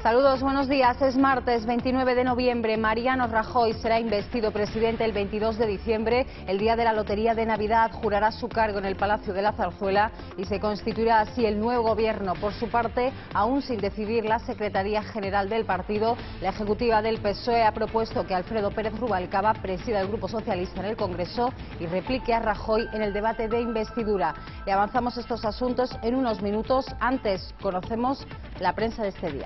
Saludos, buenos días. Es martes 29 de noviembre. Mariano Rajoy será investido presidente el 22 de diciembre. El día de la lotería de Navidad jurará su cargo en el Palacio de la Zarzuela y se constituirá así el nuevo gobierno. Por su parte, aún sin decidir la Secretaría General del partido, la ejecutiva del PSOE ha propuesto que Alfredo Pérez Rubalcaba presida el Grupo Socialista en el Congreso y replique a Rajoy en el debate de investidura. Y avanzamos estos asuntos en unos minutos. Antes, conocemos la prensa de este día.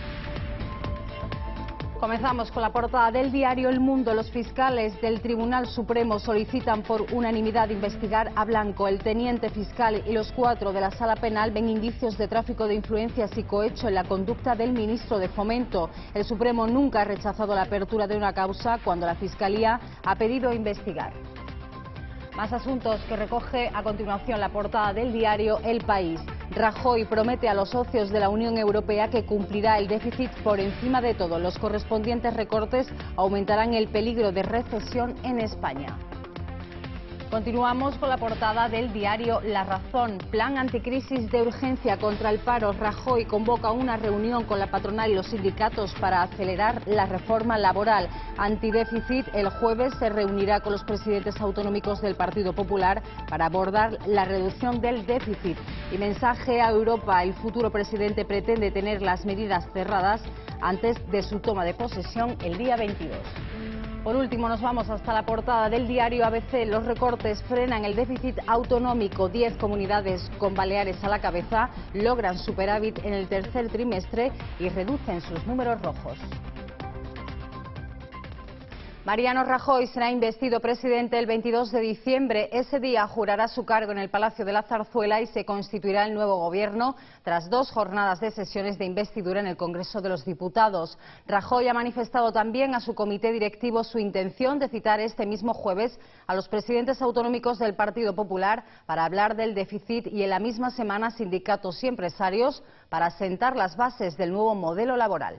Comenzamos con la portada del diario El Mundo. Los fiscales del Tribunal Supremo solicitan por unanimidad investigar a Blanco. El teniente fiscal y los 4 de la Sala Penal ven indicios de tráfico de influencias y cohecho en la conducta del ministro de Fomento. El Supremo nunca ha rechazado la apertura de una causa cuando la Fiscalía ha pedido investigar. Más asuntos que recoge a continuación la portada del diario El País. Rajoy promete a los socios de la Unión Europea que cumplirá el déficit por encima de todo. Los correspondientes recortes aumentarán el peligro de recesión en España. Continuamos con la portada del diario La Razón. Plan anticrisis de urgencia contra el paro. Rajoy convoca una reunión con la patronal y los sindicatos para acelerar la reforma laboral. Antidéficit, el jueves se reunirá con los presidentes autonómicos del Partido Popular para abordar la reducción del déficit. Y mensaje a Europa. El futuro presidente pretende tener las medidas cerradas antes de su toma de posesión el día 22. Por último, nos vamos hasta la portada del diario ABC. Los recortes frenan el déficit autonómico. 10 comunidades con Baleares a la cabeza logran superávit en el tercer trimestre y reducen sus números rojos. Mariano Rajoy será investido presidente el 22 de diciembre. Ese día jurará su cargo en el Palacio de la Zarzuela y se constituirá el nuevo gobierno tras 2 jornadas de sesiones de investidura en el Congreso de los Diputados. Rajoy ha manifestado también a su comité directivo su intención de citar este mismo jueves a los presidentes autonómicos del Partido Popular para hablar del déficit y en la misma semana sindicatos y empresarios para sentar las bases del nuevo modelo laboral.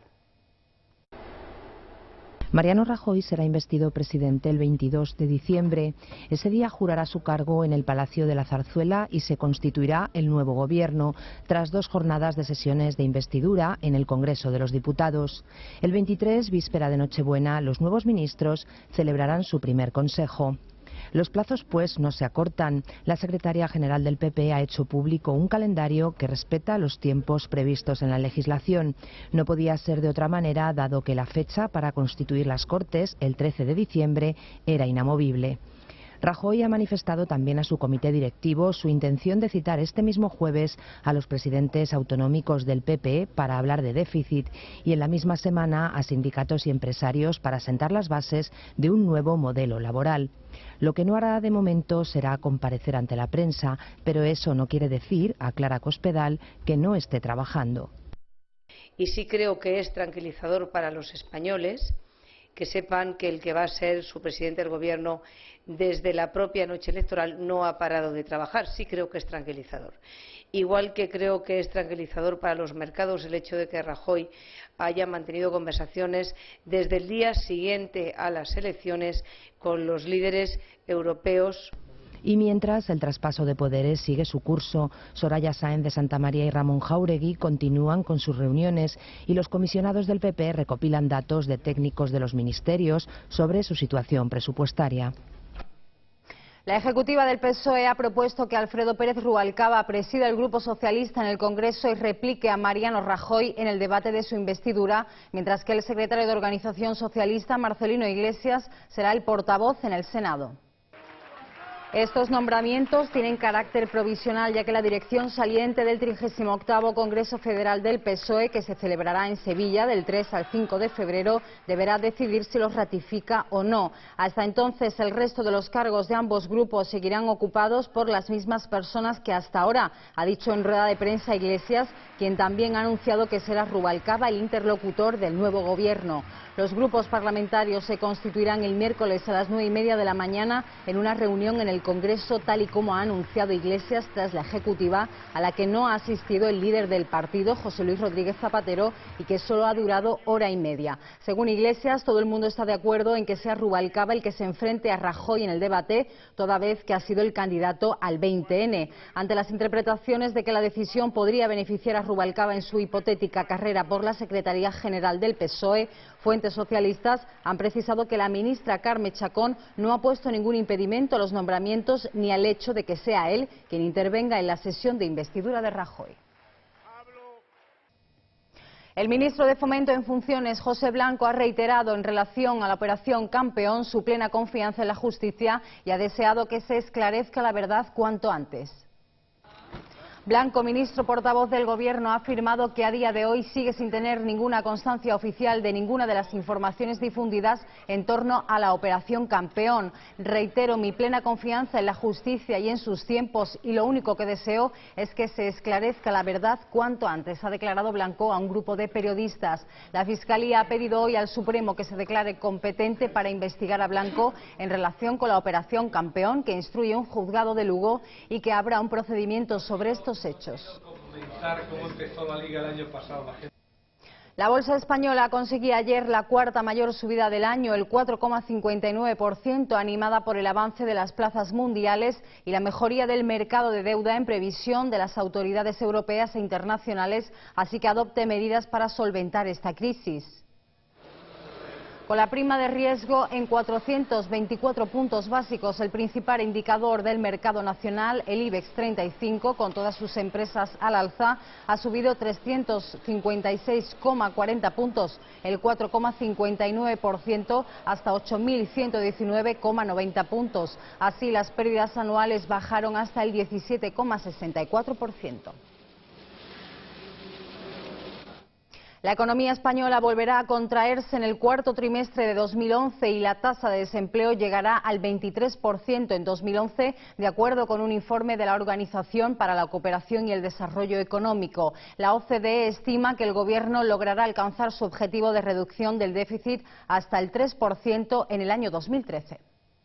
Mariano Rajoy será investido presidente el 22 de diciembre. Ese día jurará su cargo en el Palacio de la Zarzuela y se constituirá el nuevo gobierno, tras 2 jornadas de sesiones de investidura en el Congreso de los Diputados. El 23, víspera de Nochebuena, los nuevos ministros celebrarán su primer consejo. Los plazos, pues, no se acortan. La secretaria general del PP ha hecho público un calendario que respeta los tiempos previstos en la legislación. No podía ser de otra manera, dado que la fecha para constituir las Cortes, el 13 de diciembre, era inamovible. Rajoy ha manifestado también a su comité directivo su intención de citar este mismo jueves a los presidentes autonómicos del PP para hablar de déficit y en la misma semana a sindicatos y empresarios para sentar las bases de un nuevo modelo laboral. Lo que no hará de momento será comparecer ante la prensa, pero eso no quiere decir, aclara Cospedal, que no esté trabajando. Y sí creo que es tranquilizador para los españoles que sepan que el que va a ser su presidente del gobierno desde la propia noche electoral no ha parado de trabajar. Sí creo que es tranquilizador. Igual que creo que es tranquilizador para los mercados el hecho de que Rajoy haya mantenido conversaciones desde el día siguiente a las elecciones con los líderes europeos. Y mientras el traspaso de poderes sigue su curso, Soraya Sáenz de Santamaría y Ramón Jáuregui continúan con sus reuniones y los comisionados del PP recopilan datos de técnicos de los ministerios sobre su situación presupuestaria. La ejecutiva del PSOE ha propuesto que Alfredo Pérez Rubalcaba presida el Grupo Socialista en el Congreso y replique a Mariano Rajoy en el debate de su investidura, mientras que el secretario de Organización Socialista, Marcelino Iglesias, será el portavoz en el Senado. Estos nombramientos tienen carácter provisional, ya que la dirección saliente del 38º Congreso Federal del PSOE, que se celebrará en Sevilla del 3 al 5 de febrero, deberá decidir si los ratifica o no. Hasta entonces, el resto de los cargos de ambos grupos seguirán ocupados por las mismas personas que hasta ahora, ha dicho en rueda de prensa Iglesias, quien también ha anunciado que será Rubalcaba el interlocutor del nuevo gobierno. Los grupos parlamentarios se constituirán el miércoles a las 9:30 de la mañana en una reunión en el el Congreso, tal y como ha anunciado Iglesias tras la ejecutiva a la que no ha asistido el líder del partido, José Luis Rodríguez Zapatero, y que solo ha durado hora y media. Según Iglesias, todo el mundo está de acuerdo en que sea Rubalcaba el que se enfrente a Rajoy en el debate, toda vez que ha sido el candidato al 20N. Ante las interpretaciones de que la decisión podría beneficiar a Rubalcaba en su hipotética carrera por la Secretaría General del PSOE, fuentes socialistas han precisado que la ministra Carme Chacón no ha puesto ningún impedimento a los nombramientos ni al hecho de que sea él quien intervenga en la sesión de investidura de Rajoy. El ministro de Fomento en funciones, José Blanco, ha reiterado en relación a la operación Campeón su plena confianza en la justicia y ha deseado que se esclarezca la verdad cuanto antes. Blanco, ministro portavoz del Gobierno, ha afirmado que a día de hoy sigue sin tener ninguna constancia oficial de ninguna de las informaciones difundidas en torno a la operación Campeón. Reitero mi plena confianza en la justicia y en sus tiempos y lo único que deseo es que se esclarezca la verdad cuanto antes, ha declarado Blanco a un grupo de periodistas. La Fiscalía ha pedido hoy al Supremo que se declare competente para investigar a Blanco en relación con la operación Campeón, que instruye un juzgado de Lugo y que abra un procedimiento sobre estos hechos. La bolsa española conseguía ayer la cuarta mayor subida del año, el 4,59%, animada por el avance de las plazas mundiales y la mejoría del mercado de deuda en previsión de las autoridades europeas e internacionales, así que adopte medidas para solventar esta crisis. Con la prima de riesgo en 424 puntos básicos, el principal indicador del mercado nacional, el IBEX 35, con todas sus empresas al alza, ha subido 356,40 puntos, el 4,59%, hasta 8.119,90 puntos. Así, las pérdidas anuales bajaron hasta el 17,64%. La economía española volverá a contraerse en el cuarto trimestre de 2011 y la tasa de desempleo llegará al 23% en 2011, de acuerdo con un informe de la Organización para la Cooperación y el Desarrollo Económico. La OCDE estima que el Gobierno logrará alcanzar su objetivo de reducción del déficit hasta el 3% en el año 2013.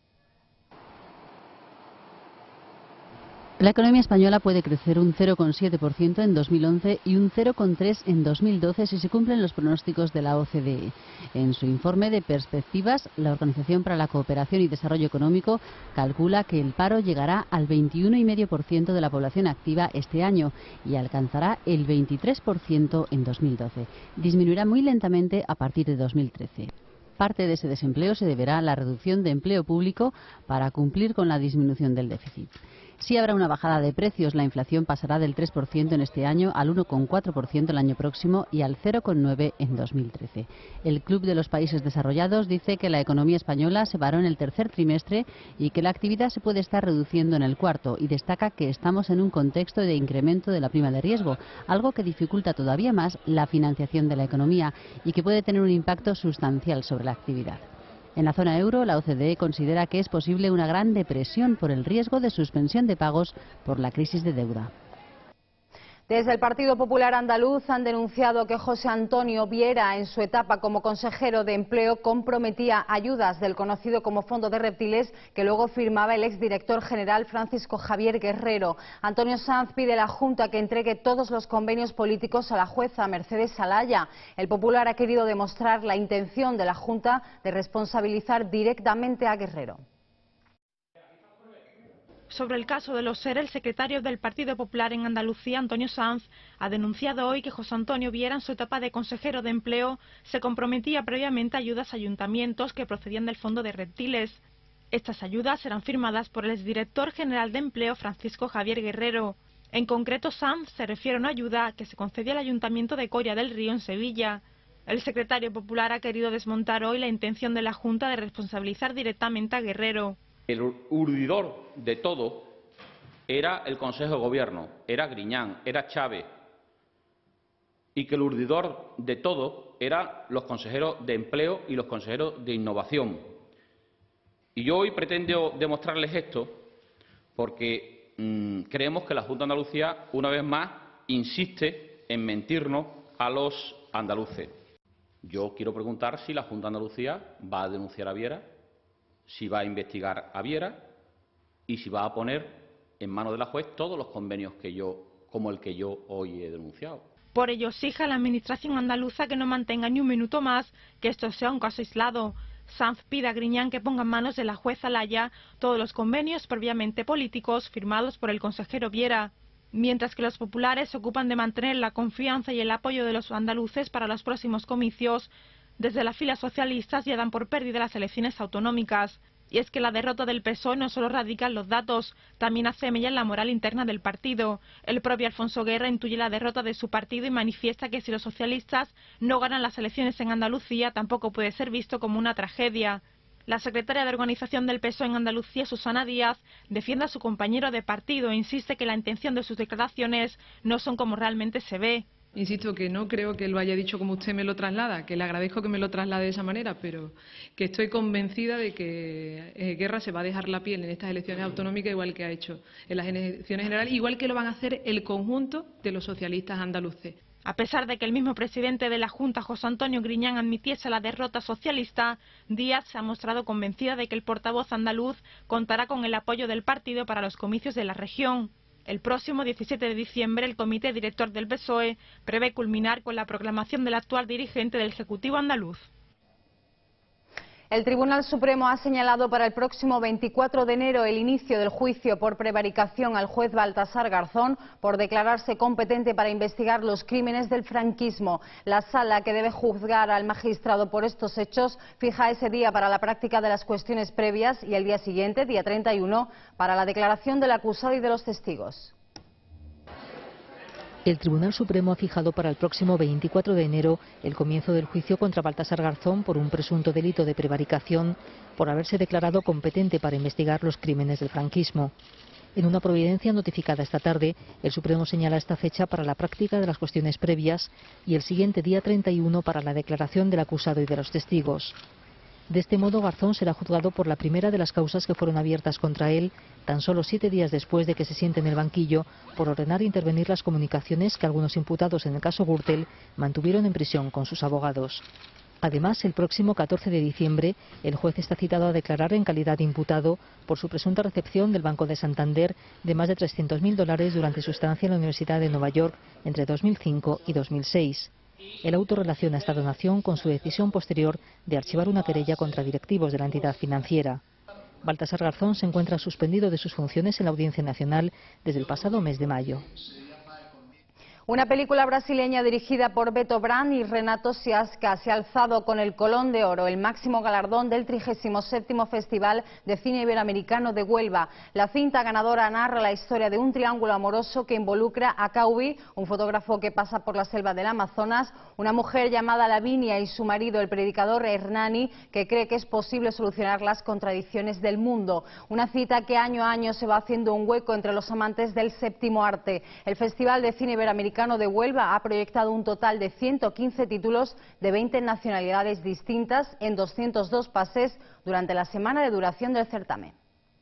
La economía española puede crecer un 0,7% en 2011 y un 0,3% en 2012 si se cumplen los pronósticos de la OCDE. En su informe de perspectivas, la Organización para la Cooperación y Desarrollo Económico calcula que el paro llegará al 21,5% de la población activa este año y alcanzará el 23% en 2012. Disminuirá muy lentamente a partir de 2013. Parte de ese desempleo se deberá a la reducción de empleo público para cumplir con la disminución del déficit. Sí habrá una bajada de precios. La inflación pasará del 3% en este año al 1,4% el año próximo y al 0,9% en 2013. El Club de los Países Desarrollados dice que la economía española se paró en el tercer trimestre y que la actividad se puede estar reduciendo en el cuarto, y destaca que estamos en un contexto de incremento de la prima de riesgo, algo que dificulta todavía más la financiación de la economía y que puede tener un impacto sustancial sobre la actividad. En la zona euro, la OCDE considera que es posible una gran depresión por el riesgo de suspensión de pagos por la crisis de deuda. Desde el Partido Popular Andaluz han denunciado que José Antonio Viera, en su etapa como consejero de Empleo, comprometía ayudas del conocido como Fondo de Reptiles que luego firmaba el exdirector general Francisco Javier Guerrero. Antonio Sanz pide a la Junta que entregue todos los convenios políticos a la jueza Mercedes Alaya. El Popular ha querido demostrar la intención de la Junta de responsabilizar directamente a Guerrero. Sobre el caso de los ERE, el secretario del Partido Popular en Andalucía, Antonio Sanz, ha denunciado hoy que José Antonio Viera, en su etapa de consejero de Empleo, se comprometía previamente a ayudas a ayuntamientos que procedían del Fondo de Reptiles. Estas ayudas serán firmadas por el exdirector general de Empleo, Francisco Javier Guerrero. En concreto, Sanz se refiere a una ayuda que se concedía al Ayuntamiento de Coria del Río, en Sevilla. El secretario popular ha querido desmontar hoy la intención de la Junta de responsabilizar directamente a Guerrero. El urdidor de todo era el Consejo de Gobierno, era Griñán, era Chávez, y que el urdidor de todo eran los consejeros de Empleo y los consejeros de Innovación. Y yo hoy pretendo demostrarles esto porque creemos que la Junta de Andalucía, una vez más, insiste en mentirnos a los andaluces. Yo quiero preguntar si la Junta de Andalucía va a denunciar a Viera, si va a investigar a Viera y si va a poner en manos de la juez todos los convenios como el que yo hoy he denunciado. Por ello exige a la Administración andaluza que no mantenga ni un minuto más que esto sea un caso aislado. Sanz pide a Griñán que ponga en manos de la juez Alaya todos los convenios previamente políticos firmados por el consejero Viera, mientras que los populares se ocupan de mantener la confianza y el apoyo de los andaluces para los próximos comicios. Desde las filas socialistas ya dan por pérdida las elecciones autonómicas. Y es que la derrota del PSOE no solo radica en los datos, también hace mella en la moral interna del partido. El propio Alfonso Guerra intuye la derrota de su partido y manifiesta que si los socialistas no ganan las elecciones en Andalucía tampoco puede ser visto como una tragedia. La secretaria de organización del PSOE en Andalucía, Susana Díaz, defiende a su compañero de partido e insiste que la intención de sus declaraciones no son como realmente se ve. Insisto que no creo que lo haya dicho como usted me lo traslada, que le agradezco que me lo traslade de esa manera, pero que estoy convencida de que Guerra se va a dejar la piel en estas elecciones autonómicas igual que ha hecho en las elecciones generales, igual que lo van a hacer el conjunto de los socialistas andaluces. A pesar de que el mismo presidente de la Junta, José Antonio Griñán, admitiese la derrota socialista, Díaz se ha mostrado convencida de que el portavoz andaluz contará con el apoyo del partido para los comicios de la región. El próximo 17 de diciembre, el comité director del PSOE prevé culminar con la proclamación del actual dirigente del Ejecutivo andaluz. El Tribunal Supremo ha señalado para el próximo 24 de enero el inicio del juicio por prevaricación al juez Baltasar Garzón por declararse competente para investigar los crímenes del franquismo. La sala que debe juzgar al magistrado por estos hechos fija ese día para la práctica de las cuestiones previas y el día siguiente, día 31, para la declaración del acusado y de los testigos. El Tribunal Supremo ha fijado para el próximo 24 de enero el comienzo del juicio contra Baltasar Garzón por un presunto delito de prevaricación por haberse declarado competente para investigar los crímenes del franquismo. En una providencia notificada esta tarde, el Supremo señala esta fecha para la práctica de las cuestiones previas y el siguiente día 31 para la declaración del acusado y de los testigos. De este modo, Garzón será juzgado por la primera de las causas que fueron abiertas contra él, tan solo 7 días después de que se siente en el banquillo, por ordenar intervenir las comunicaciones que algunos imputados en el caso Gürtel mantuvieron en prisión con sus abogados. Además, el próximo 14 de diciembre, el juez está citado a declarar en calidad de imputado por su presunta recepción del Banco de Santander de más de $300.000 durante su estancia en la Universidad de Nueva York entre 2005 y 2006. El auto relaciona esta donación con su decisión posterior de archivar una querella contra directivos de la entidad financiera. Baltasar Garzón se encuentra suspendido de sus funciones en la Audiencia Nacional desde el pasado mes de mayo. Una película brasileña dirigida por Beto Brand y Renato Sciasca se ha alzado con el Colón de Oro, el máximo galardón del 37º Festival de Cine Iberoamericano de Huelva. La cinta ganadora narra la historia de un triángulo amoroso que involucra a Caubi, un fotógrafo que pasa por la selva del Amazonas, una mujer llamada Lavinia y su marido, el predicador Hernani, que cree que es posible solucionar las contradicciones del mundo. Una cita que año a año se va haciendo un hueco entre los amantes del séptimo arte. El Festival de Cine Iberoamericano de Huelva ha proyectado un total de 115 títulos de 20 nacionalidades distintas en 202 pases durante la semana de duración del certamen.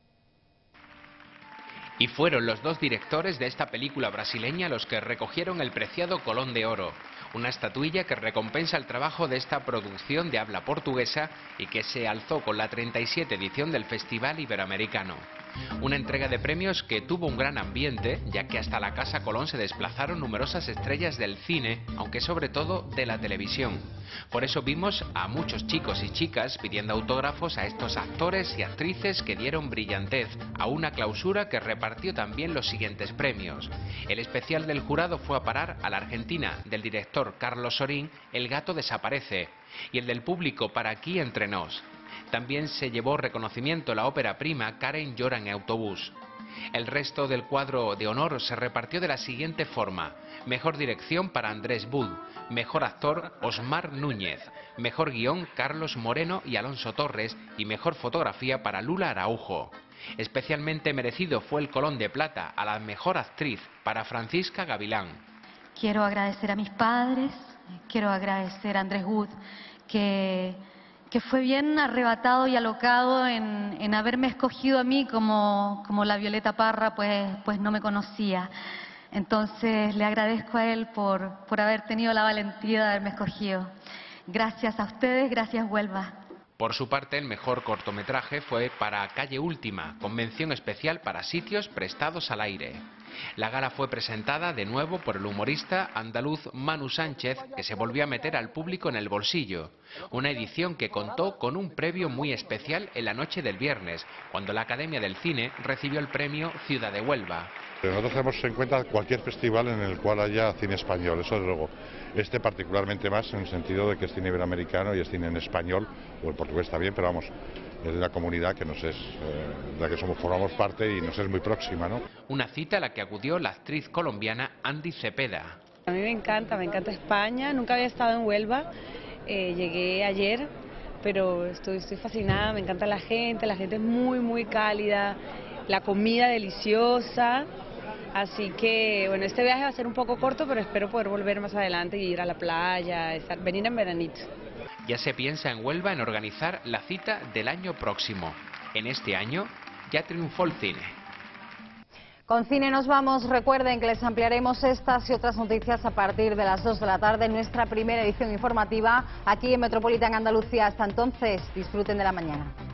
Y fueron los 2 directores de esta película brasileña los que recogieron el preciado Colón de Oro, una estatuilla que recompensa el trabajo de esta producción de habla portuguesa y que se alzó con la 37 edición del Festival Iberoamericano. Una entrega de premios que tuvo un gran ambiente, ya que hasta la Casa Colón se desplazaron numerosas estrellas del cine, aunque sobre todo de la televisión. Por eso vimos a muchos chicos y chicas pidiendo autógrafos a estos actores y actrices que dieron brillantez a una clausura que repartió también los siguientes premios. El especial del jurado fue a parar a la Argentina, del director Carlos Sorín, El gato desaparece, y el del público para Aquí entre nos. También se llevó reconocimiento la ópera prima Karen llora en autobús. El resto del cuadro de honor se repartió de la siguiente forma: mejor dirección para Andrés Bud, mejor actor Osmar Núñez, mejor guión Carlos Moreno y Alonso Torres y mejor fotografía para Lula Araujo. Especialmente merecido fue el Colón de Plata a la mejor actriz para Francisca Gavilán. Quiero agradecer a mis padres, quiero agradecer a Andrés Bud, que fue bien arrebatado y alocado en haberme escogido a mí como la Violeta Parra, pues no me conocía. Entonces le agradezco a él por haber tenido la valentía de haberme escogido. Gracias a ustedes, gracias Huelva. Por su parte, el mejor cortometraje fue para Calle Última, con mención especial para Sitios prestados al aire. La gala fue presentada de nuevo por el humorista andaluz Manu Sánchez, que se volvió a meter al público en el bolsillo. Una edición que contó con un premio muy especial en la noche del viernes, cuando la Academia del Cine recibió el premio Ciudad de Huelva. Nosotros tenemos en cuenta cualquier festival en el cual haya cine español, eso desde luego. Este particularmente más en el sentido de que es cine iberoamericano y es cine en español, o el portugués está bien, pero vamos, es de una comunidad que nos es, de la que formamos parte y nos es muy próxima, ¿no? Una cita a la que acudió la actriz colombiana Andy Cepeda. A mí me encanta España, nunca había estado en Huelva, llegué ayer, pero estoy fascinada, me encanta la gente es muy cálida, la comida deliciosa. Así que, bueno, este viaje va a ser un poco corto, pero espero poder volver más adelante y ir a la playa, venir en veranito. Ya se piensa en Huelva en organizar la cita del año próximo. En este año ya triunfó el cine. Con cine nos vamos. Recuerden que les ampliaremos estas y otras noticias a partir de las 2 de la tarde en nuestra primera edición informativa aquí en Metropolitan Andalucía. Hasta entonces, disfruten de la mañana.